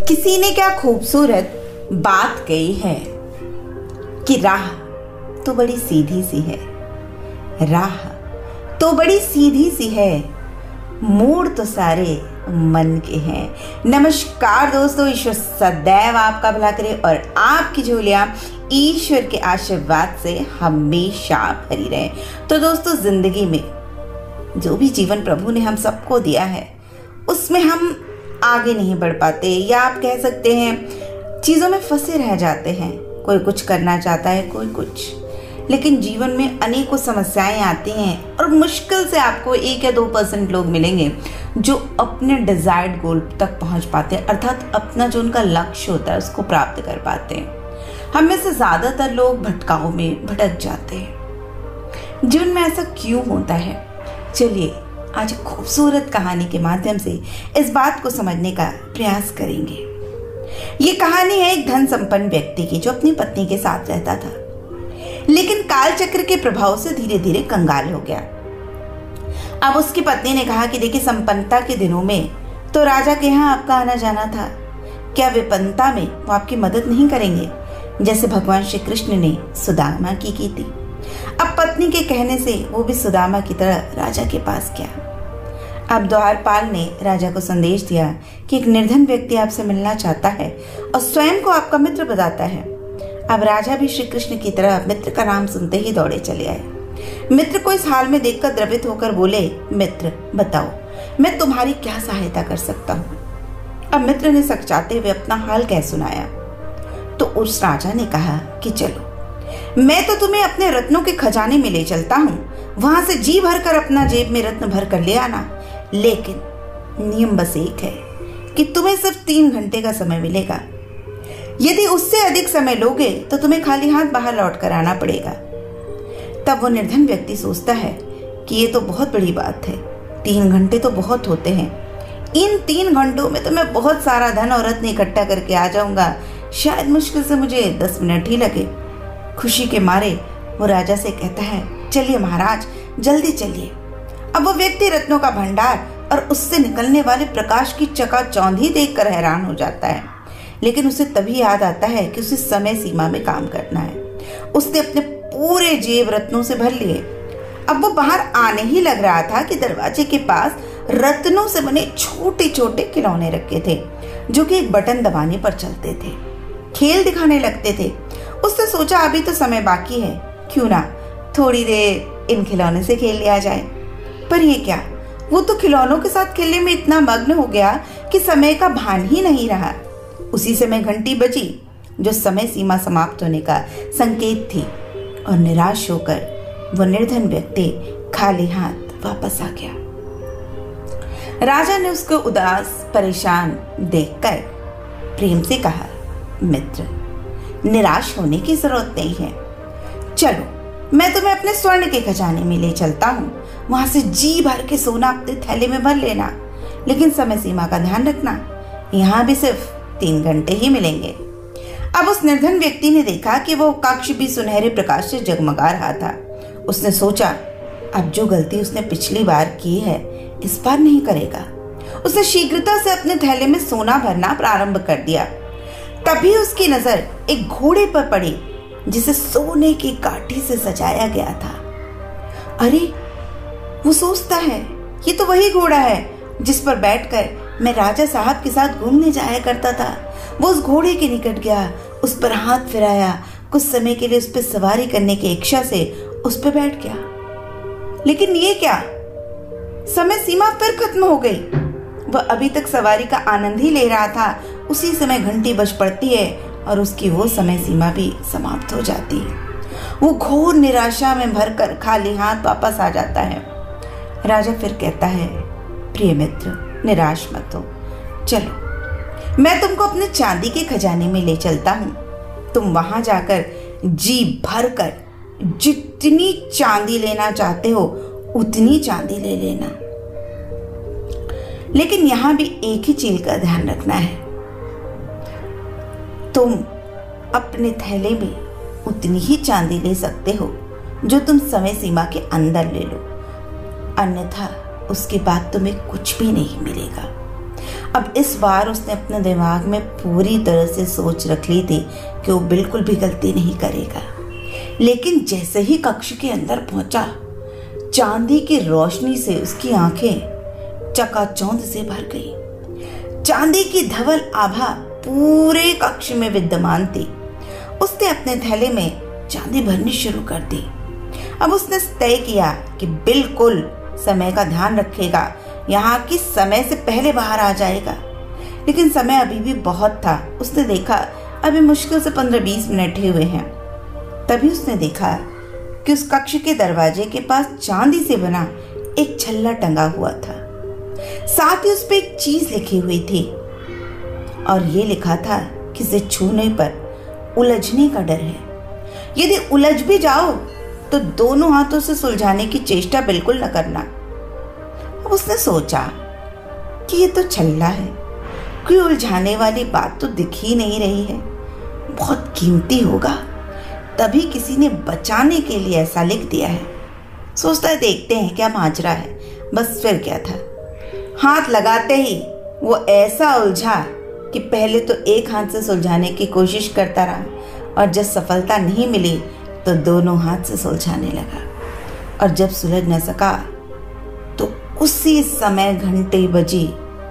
किसी ने क्या खूबसूरत बात कही है कि राह तो बड़ी सीधी सी है, राह तो बड़ी सीधी सी है, मोड़ तो सारे मन के हैं। नमस्कार दोस्तों, ईश्वर सदैव आपका भला करे और आपकी झोलियां ईश्वर के आशीर्वाद से हमेशा भरी रहे। तो दोस्तों, जिंदगी में जो भी जीवन प्रभु ने हम सबको दिया है उसमें हम आगे नहीं बढ़ पाते, या आप कह सकते हैं चीज़ों में फंसे रह जाते हैं। कोई कुछ करना चाहता है, कोई कुछ, लेकिन जीवन में अनेकों समस्याएं आती हैं और मुश्किल से आपको 1 या 2% लोग मिलेंगे जो अपने डिजायर्ड गोल तक पहुंच पाते हैं, अर्थात अपना जो उनका लक्ष्य होता है उसको प्राप्त कर पाते हैं। हम में से ज़्यादातर लोग भटकाव में भटक जाते हैं। जीवन में ऐसा क्यों होता है? चलिए आज एक खूबसूरत कहानी के माध्यम से इस बात को समझने का प्रयास करेंगे। ये कहानी है एक धन संपन्न व्यक्ति की जो अपनी पत्नी के साथ रहता था, लेकिन काल चक्र के प्रभाव से धीरे धीरे कंगाल हो गया। अब उसकी पत्नी ने कहा कि देखिए, संपन्नता के दिनों में तो राजा के यहाँ आपका आना जाना था, क्या विपन्नता में वो आपकी मदद नहीं करेंगे, जैसे भगवान श्री कृष्ण ने सुदामा की थी। अब पत्नी के कहने से वो भी सुदामा की तरह राजा के पास गया। अब द्वारपाल ने राजा को संदेश दिया कि एक निर्धन व्यक्ति आपसे मिलना चाहता है और स्वयं को आपका मित्र बताता है। अब राजा भी श्री कृष्ण की तरह मित्र का नाम सुनते ही दौड़े चले आए। मित्र को इस हाल में देखकर द्रवित होकर बोले, मित्र बताओ मैं तुम्हारी क्या सहायता कर सकता हूँ। अब मित्र ने सकचाते हुए अपना हाल कह सुनाया। तो उस राजा ने कहा कि चलो, मैं तो तुम्हें अपने रत्नों के खजाने में ले चलता हूँ, वहां से जी भर कर अपना जेब में रत्न भर कर ले आना, लेकिन नियम बस एक है कि तुम्हें सिर्फ 3 घंटे का समय मिलेगा। यदि उससे अधिक समय लोगे तो तुम्हें खाली हाथ बाहर लौट कर आना पड़ेगा। तब वो निर्धन व्यक्ति सोचता है कि ये तो बहुत बड़ी बात है, 3 घंटे तो बहुत होते हैं, इन 3 घंटों में तो मैं बहुत सारा धन और रत्न इकट्ठा करके आ जाऊंगा, शायद मुश्किल से मुझे 10 मिनट ही लगे। खुशी के मारे वो राजा से कहता है, चलिए महाराज जल्दी चलिए। अब वो व्यक्ति रत्नों का भंडार और उससे निकलने वाले प्रकाश की चकाचौंधी देखकर हैरान हो जाता है, लेकिन उसे तभी याद आता है कि उसे समय सीमा में काम करना है। उसने अपने पूरे जेब रत्नों से भर लिए। अब वो बाहर आने ही लग रहा था कि दरवाजे के पास रत्नों से बने छोटे छोटे खिलौने रखे थे, जो कि एक बटन दबाने पर चलते थे, खेल दिखाने लगते थे। उसने सोचा अभी तो समय बाकी है, क्यों ना थोड़ी देर इन खिलौने से खेल लिया जाए। पर ये क्या, वो तो खिलौनों के साथ खेलने में इतना मग्न हो गया कि समय का भान ही नहीं रहा। उसी समय घंटी बजी जो समय सीमा समाप्त होने का संकेत थी, और निराश होकर वो निर्धन व्यक्ति खाली हाथ वापस आ गया। राजा ने उसको उदास परेशान देखकर प्रेम से कहा, मित्र निराश होने की जरूरत नहीं है, चलो मैं तुम्हें अपने स्वर्ण के खजाने में ले चलता हूँ, वहां से जी भर के सोना अपने थैले में भर लेना, लेकिन समय सीमा का ध्यान रखना, यहाँ भी सिर्फ 3 घंटे ही मिलेंगे। अब उस निर्धन व्यक्ति ने देखा कि वो कक्ष भी सुनहरे प्रकाश से जगमगा रहा था। उसने सोचा अब जो गलती उसने पिछली बार की है इस बार नहीं करेगा। उसने शीघ्रता से अपने थैले में सोना भरना प्रारंभ कर दिया। तभी उसकी नजर एक घोड़े पर पड़ी जिसे सोने की काठी से सजाया गया था। अरे, वो सोचता है ये तो वही घोड़ा है जिस पर बैठकर मैं राजा साहब के साथ घूमने जाया करता था। वो उस घोड़े के निकट गया, उस पर हाथ फिराया, कुछ समय के लिए उस पर सवारी करने की इच्छा से उस पर बैठ गया। लेकिन ये क्या, समय सीमा फिर खत्म हो गई। वह अभी तक सवारी का आनंद ही ले रहा था, उसी समय घंटी बज पड़ती है और उसकी वो समय सीमा भी समाप्त हो जाती है। वो घोर निराशा में भरकर खाली हाथ वापस आ जाता है। राजा फिर कहता है, प्रिय मित्र निराश मत हो, चलो मैं तुमको अपने चांदी के खजाने में ले चलता हूँ, तुम वहां जाकर जी भर कर जितनी चांदी लेना चाहते हो उतनी चांदी ले लेना, लेकिन यहां भी एक ही चीज का ध्यान रखना है, तुम अपने थैले में उतनी ही चांदी ले सकते हो जो तुम समय सीमा के अंदर ले लो, अन्यथा उसके बाद तुम्हें कुछ भी नहीं मिलेगा। अब इस बार उसने अपने दिमाग में पूरी तरह से सोच रख ली थी कि वो बिल्कुल भी गलती नहीं करेगा। लेकिन जैसे ही कक्ष के अंदर पहुंचा, चांदी की रोशनी से उसकी आंखें चकाचौंध से भर गई। चांदी की धवल आभा पूरे कक्ष में विद्यमान थी। उसने अपने थैले में चांदी भरनी शुरू कर दी। अब उसने तय किया कि बिल्कुल समय का ध्यान रखेगा, यहाँ की समय से पहले बाहर आ जाएगा। लेकिन समय अभी भी बहुत था। उसने देखा अभी मुश्किल से 15-20 मिनट ही हुए हैं। तभी उसने देखा कि उस कक्ष के दरवाजे के पास चांदी से बना एक छल्ला टंगा हुआ था। साथ ही उस पर एक चीज लिखी हुई थी और ये लिखा था कि इसे छूने पर उलझने का डर है। यदि उलझ भी जाओ तो दोनों हाथों से सुलझाने की चेष्टा बिल्कुल न करना। अब उसने सोचा कि ये तो छल्ला है, कोई उलझाने वाली बात तो दिख ही नहीं रही है, बहुत कीमती होगा, तभी किसी ने बचाने के लिए ऐसा लिख दिया है। सोचता है देखते हैं क्या माजरा है। बस फिर क्या था, हाथ लगाते ही वो ऐसा उलझा कि पहले तो एक हाथ से सुलझाने की कोशिश करता रहा और जब सफलता नहीं मिली तो दोनों हाथ से सुलझाने लगा। और जब सुलझ न सका तो उसी समय घंटे बजी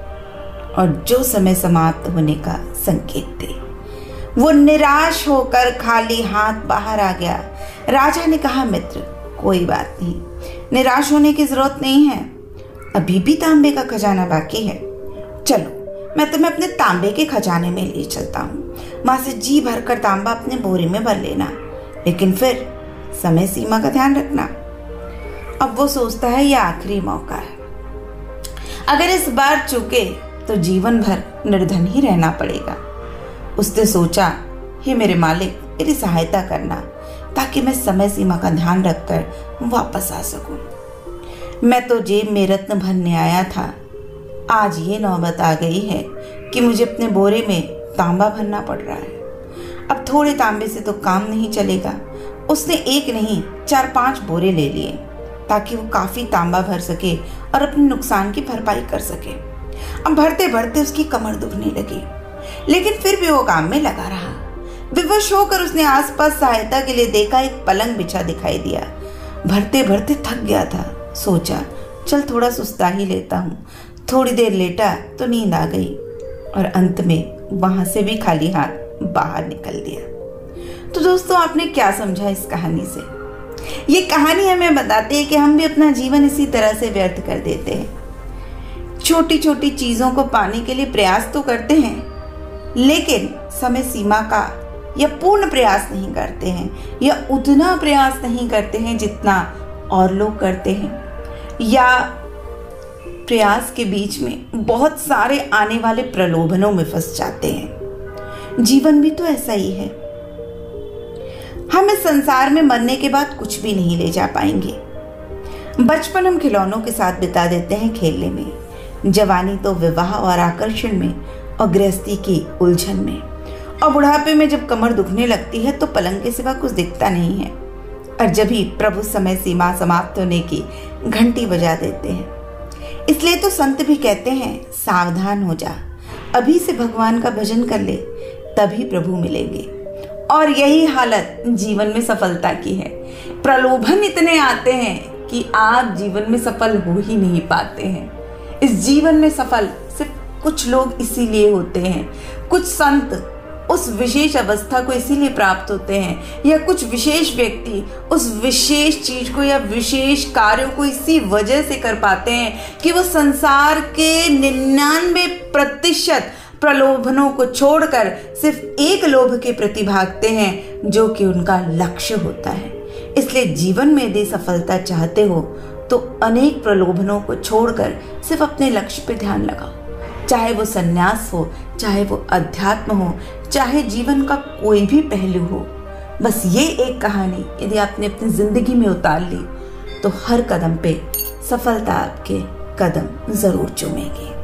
और जो समय समाप्त होने का संकेत थे। वो निराश होकर खाली हाथ बाहर आ गया। राजा ने कहा, मित्र कोई बात नहीं, निराश होने की जरूरत नहीं है, अभी भी तांबे का खजाना बाकी है। चलो मैं तुम्हें अपने तांबे के खजाने में ले चलता हूँ, वहां से जी भरकर तांबा अपने बोरे में भर लेना, लेकिन फिर समय सीमा का ध्यान रखना। अब वो सोचता है यह आखिरी मौका है, अगर इस बार चूके तो जीवन भर निर्धन ही रहना पड़ेगा। उसने सोचा, हे मेरे मालिक मेरी सहायता करना ताकि मैं समय सीमा का ध्यान रखकर वापस आ सकूं। मैं तो जेब में रत्न भरने आया था, आज ये नौबत आ गई है कि मुझे अपने बोरे में तांबा भरना पड़ रहा है। अब थोड़े तांबे से तो काम नहीं चलेगा। उसने एक नहीं 4-5 बोरे ले लिए ताकि वो काफी तांबा भर सके और अपने नुकसान की भरपाई कर सके। अब भरते भरते उसकी कमर दुखने लगी, लेकिन फिर भी वो काम में लगा रहा। विवश होकर उसने आसपास सहायता के लिए देखा, एक पलंग बिछा दिखाई दिया। भरते भरते थक गया था, सोचा चल थोड़ा सुस्ता ही लेता हूँ। थोड़ी देर लेटा तो नींद आ गई और अंत में वहां से भी खाली हाथ बाहर निकल दिया। तो दोस्तों आपने क्या समझा इस कहानी से? ये कहानी हमें बताती है कि हम भी अपना जीवन इसी तरह से व्यर्थ कर देते हैं। छोटी छोटी चीजों को पाने के लिए प्रयास तो करते हैं, लेकिन समय सीमा का या पूर्ण प्रयास नहीं करते हैं, या उतना प्रयास नहीं करते हैं जितना और लोग करते हैं, या प्रयास के बीच में बहुत सारे आने वाले प्रलोभनों में फंस जाते हैं। जीवन भी तो ऐसा ही है। हम इस संसार में मरने के बाद कुछ भी नहीं ले जा पाएंगे। बचपन हम खिलौनों के साथ बिता देते हैं खेलने में, जवानी तो विवाह और आकर्षण में और गृहस्थी की उलझन में, और बुढ़ापे में जब कमर दुखने लगती है तो पलंग के सिवा कुछ दिखता नहीं है। और जब ही प्रभु समय सीमा समाप्त होने की घंटी बजा देते हैं। इसलिए तो संत भी कहते हैं, सावधान हो जा, अभी से भगवान का भजन कर ले, तभी प्रभु मिलेंगे। और यही हालत जीवन में सफलता की है। प्रलोभन इतने आते हैं कि आप जीवन में सफल हो ही नहीं पाते हैं। इस जीवन में सफल सिर्फ कुछ लोग इसीलिए होते हैं, कुछ संत उस विशेष अवस्था को इसीलिए प्राप्त होते हैं, या कुछ विशेष व्यक्ति उस विशेष चीज को या विशेष कार्यों को इसी वजह से कर पाते हैं कि वो संसार के 99% प्रलोभनों को छोड़कर सिर्फ एक लोभ के प्रति भागते हैं, जो कि उनका लक्ष्य होता है। इसलिए जीवन में यदि सफलता चाहते हो तो अनेक प्रलोभनों को छोड़कर सिर्फ अपने लक्ष्य पे ध्यान लगाओ। चाहे वो सन्यास हो, चाहे वो अध्यात्म हो, चाहे जीवन का कोई भी पहलू हो। बस ये एक कहानी यदि आपने अपनी जिंदगी में उतार ली तो हर कदम पे सफलता आपके कदम जरूर चूमेगी।